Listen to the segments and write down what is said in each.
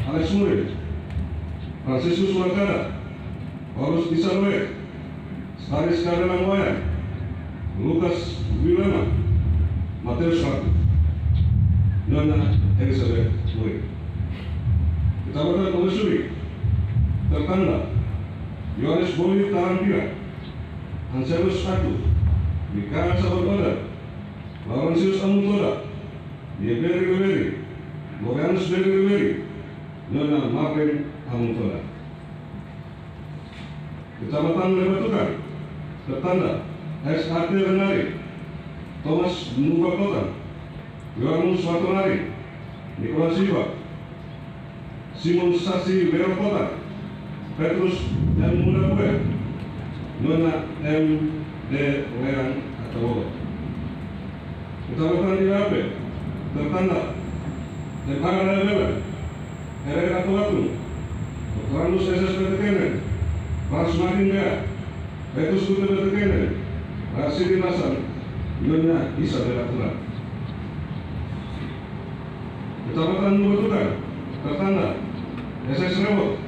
Alex Murray, Franciscus Marcada, Paulus Isarwe, Staris Karena Moya, Lucas Wilema, Mateus Ratu, Nona Elizabeth Murray. Kecamatan Komisuri, tertanda Yohanes Boli Tarampira, Anselus Atu, Mikael Sabagoda, Laurentius Amutoda, Yeberi Gaveri, Lorenz Gaveri, Nona Marvin Amutoda. Kecamatan Lebatukan, tertanda S.A.T. Renari, Thomas Nubakotan, Yohanus Watonari, Nikolas Siva, Simon Sasi Werokotan, Petrus M. Mudabue, Nona M. D. Lerang Atawogo. Kecamatan Ilape, tertanda Depara Levela, R. Atawatu, Dr. SS Betekenen, Ras Makinga, Petrus Kute Betekenen, Rasidi Nasan, Nona Isabella Turan. Kecamatan Nubatukan, tertanda SS Rewot,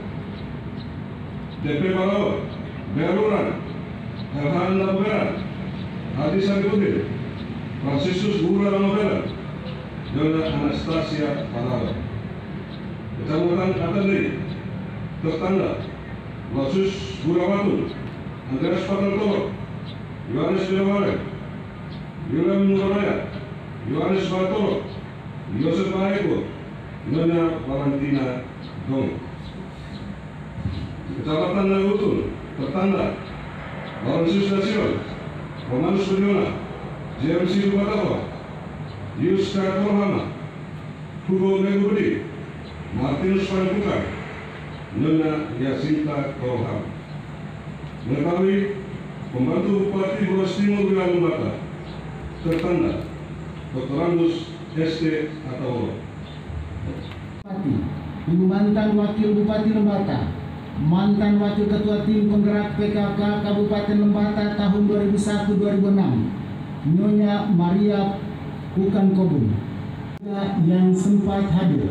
DP Balawa, Beruran, Elhan Labera, Adi Sarikudin, Franciscus Gura Lamabela, Nona Anastasia Balawa. Kecamatan Atandri, tertanda Lasus Gurawatu, Andreas Pataltoro, Yohanes Wilawale, William Nuraya, Yohanes Bartolo, Yosef Maeko, Nona Valentina Dong. Kecamatan Nagutun, tertanda Laurentius Dacion, Romanus Budiona, JMC Lubatawa, Yus Karatorhama, Hugo Megubudi, Martinus Panbuka, Nona Yasinta Torham. Mengetahui pembantu Bupati Brebes Timur Wilayah Lembata, tertanda Dr. Randus S.T. Atawogo. Ibu mantan Wakil Bupati Lembata, mantan Wakil Ketua Tim Penggerak PKK Kabupaten Lembata tahun 2001-2006, Nyonya Maria Bukan Kobun, yang sempat hadir.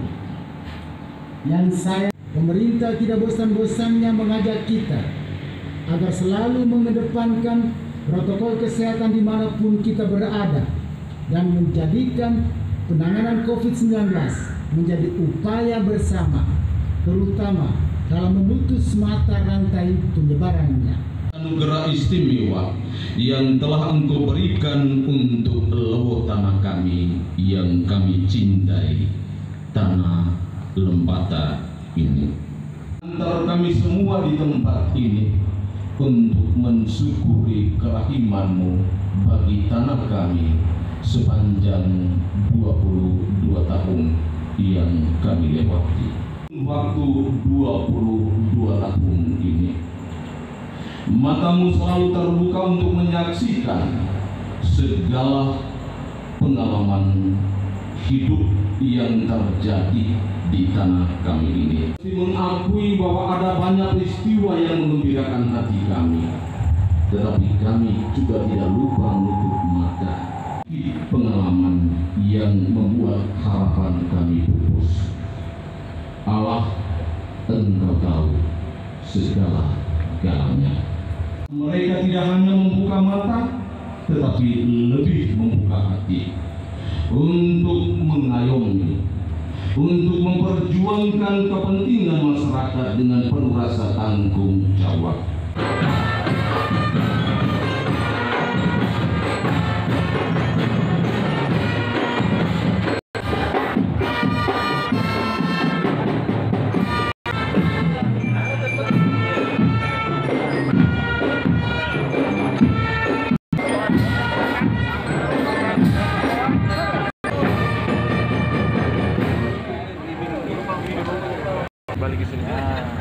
Yang pemerintah tidak bosan-bosannya mengajak kita agar selalu mengedepankan protokol kesehatan dimanapun kita berada dan menjadikan penanganan COVID-19 menjadi upaya bersama, terutama dalam memutus mata rantai penyebarannya. Anugerah istimewa yang telah Engkau berikan untuk lewo tanah kami yang kami cintai, tanah Lembata ini. Antar kami semua di tempat ini untuk mensyukuri kerahiman-Mu bagi tanah kami sepanjang 22 tahun yang kami lewati. Waktu 22 tahun ini, matamu selalu terbuka untuk menyaksikan segala pengalaman hidup yang terjadi di tanah kami ini. Mengakui bahwa ada banyak peristiwa yang menggembirakan hati kami, tetapi kami juga tidak lupa menutup mata pengalaman yang membuat harapan kami pupus. Allah, Engkau tahu segala galanya. Mereka tidak hanya membuka mata, tetapi lebih membuka hati untuk mengayomi, untuk memperjuangkan kepentingan masyarakat dengan penuh rasa tanggung jawab. Balik ke sini.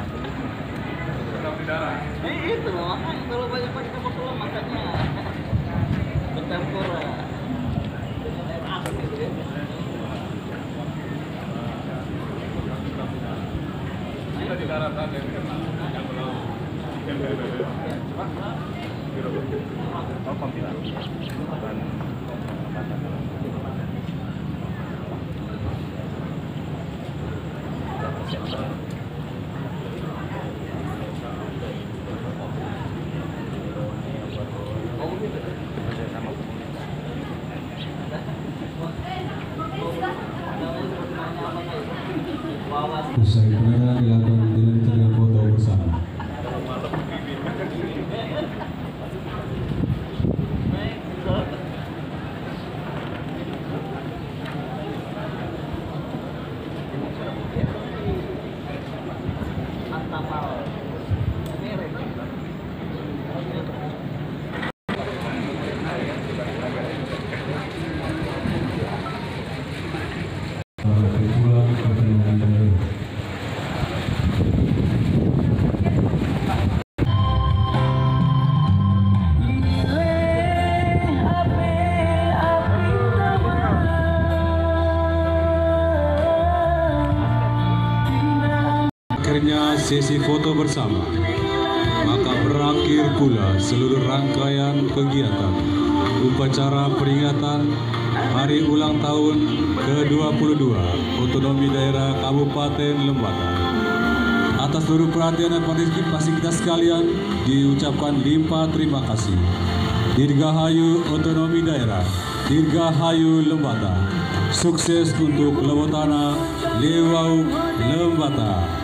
Itu loh, kalau banyak kita pulang makannya bercampur. Kita di daratan yang belum. Oh, panggilan. Usai penanda dilakukan dengan foto bersama. Akhirnya sesi foto bersama, maka berakhir pula seluruh rangkaian kegiatan upacara peringatan Hari Ulang Tahun ke-22 Otonomi Daerah Kabupaten Lembata. Atas seluruh perhatian dan partisipasi kita sekalian, diucapkan limpah terima kasih. Dirgahayu Otonomi Daerah, Dirgahayu Lembata. Sukses untuk Lewotana, Lewau Lembata.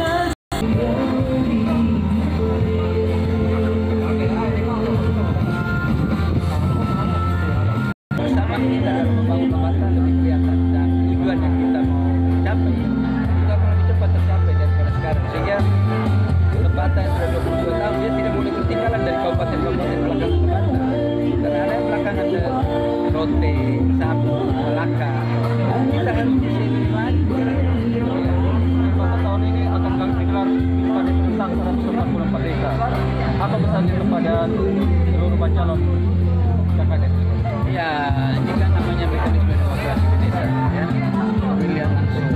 Bersama kita membangun Lembata lebih kelihatan dan tujuan yang kita mau capai itu akan lebih cepat tercapai daripada sekarang, sehingga Lembata yang sudah 22 tahun dia tidak boleh ketinggalan dari kabupaten-kabupaten belakang Lembata, karena ada yang belakangan ada Rote, Sabu, Melaka. Kita harus di sini lagi. Tahun ini akan kami gelar pada tentang 144 desa. Apa pesannya kepada seluruh bacalon KKD? Ya, ini kan namanya mekanisme demokrasi di desa, ya. Pemilihan langsung.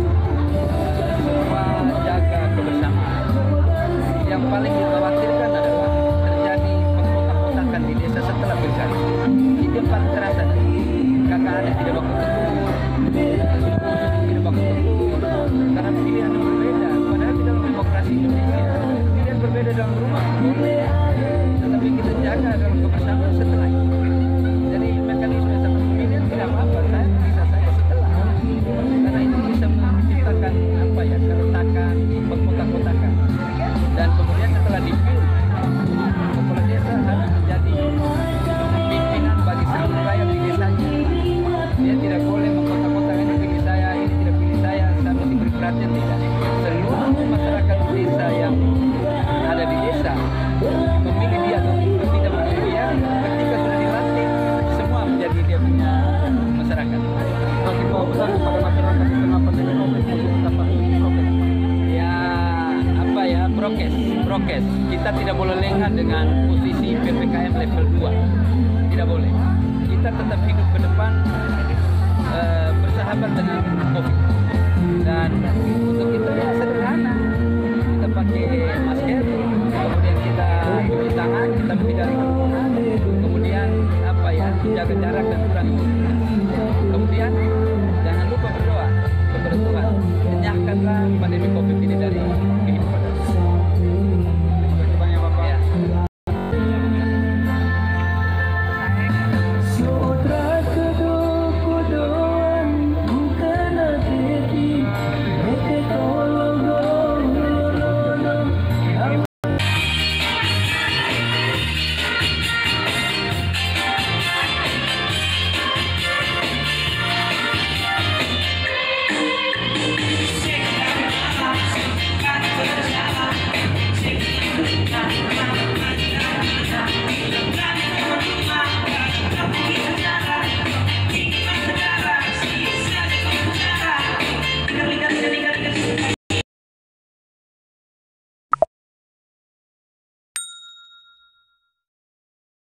Semua jaga kebersamaan. Yang paling dikhawatirkan adalah terjadi pengkotak-kotakan di desa setelah pilkada. Itu yang paling terasa. KKD tidak baku tegur, tidak baku tegur, karena pilihan yang berbeda. Padahal di dalam demokrasi Indonesia pilihan berbeda dalam rumah boleh, tetapi kita jaga dalam kebersamaan setelah itu. Jadi mekanisme sama pemilihan tidak apa-apa, saya bisa saja setelah, karena itu bisa menciptakan apa ya, keretakan, pengkotak-kotakan, dan kemudian setelah dipilih kepala desa harus menjadi pimpinan bagi seluruh rakyat di desanya. Dia tidak boleh mengkotak-kotak, ini pilih saya, ini tidak pilih saya, sampai diberi perhatian, tidak. Seluruh masyarakat desa yang ada di desa memilih dia atau tidak memilih dia, ketika sudah dilantik semua menjadi dia punya masyarakat. Bagi pesan kepada masyarakat di tengah pandemi COVID untuk tetap prokes. Ya apa ya, prokes. Kita tidak boleh lengah dengan posisi PPKM level 2. Tidak boleh. Kita tetap hidup ke depan bersahabat dengan COVID. Dan untuk itu ya sederhana. Kita pakai masker, kemudian kita cuci tangan, kita menghindari kerumunan, kemudian apa ya, jaga jarak dan kurangi mobilitas. Kemudian jangan lupa berdoa kepada Tuhan, enyahkanlah pandemi COVID ini dari